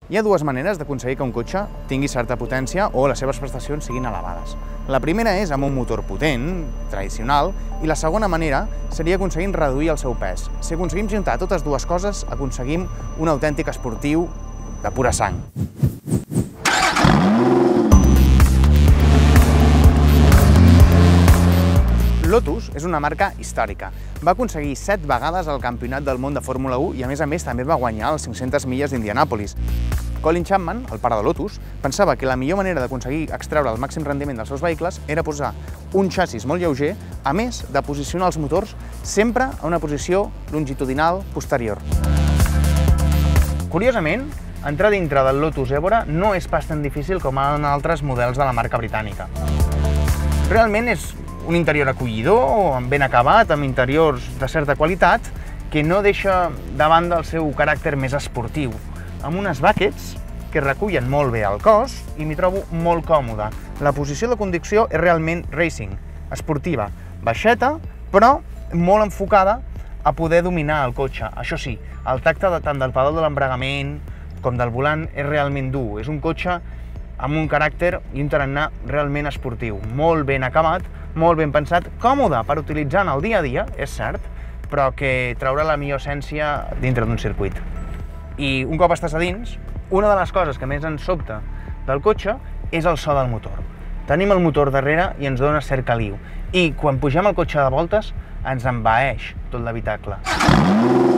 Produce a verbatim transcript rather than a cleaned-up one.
Hi ha dues maneres d'aconseguir que un cotxe tingui certa potència o les seves prestacions siguin elevades. La primera és amb un motor potent, tradicional, i la segona manera seria aconseguir reduir el seu pes. Si aconseguim juntar totes dues coses, aconseguim un autèntic esportiu de pura sang. Lotus és una marca històrica. Va aconseguir set vegades el campionat del món de Fórmula u i, a més a més, també va guanyar les cinc-centes milles d'Indianàpolis. Colin Chapman, el pare de Lotus, pensava que la millor manera d'aconseguir extreure el màxim rendiment dels seus vehicles era posar un xassis molt lleuger, a més de posicionar els motors sempre a una posició longitudinal posterior. Curiosament, entrar dintre del Lotus Evora no és pas tan difícil com en altres models de la marca britànica. Realment és un interior acollidor, ben acabat, amb interiors de certa qualitat, que no deixa de banda el seu caràcter més esportiu, amb unes buckets que recullen molt bé el cos i m'hi trobo molt còmode. La posició de conducció és realment racing, esportiva, baixeta, però molt enfocada a poder dominar el cotxe. Això sí, el tacte tant del pedal de l'embragament com del volant és realment dur. És un cotxe amb un caràcter i un tarannà realment esportiu, molt ben acabat, molt ben pensat, còmode per utilitzar en el dia a dia, és cert, però que traurà la millor essència dintre d'un circuit. I un cop estàs a dins, una de les coses que més ens sobta del cotxe és el so del motor. Tenim el motor darrere i ens dona cert caliu, i quan pugem el cotxe de voltes ens envaeix tot l'habitacle.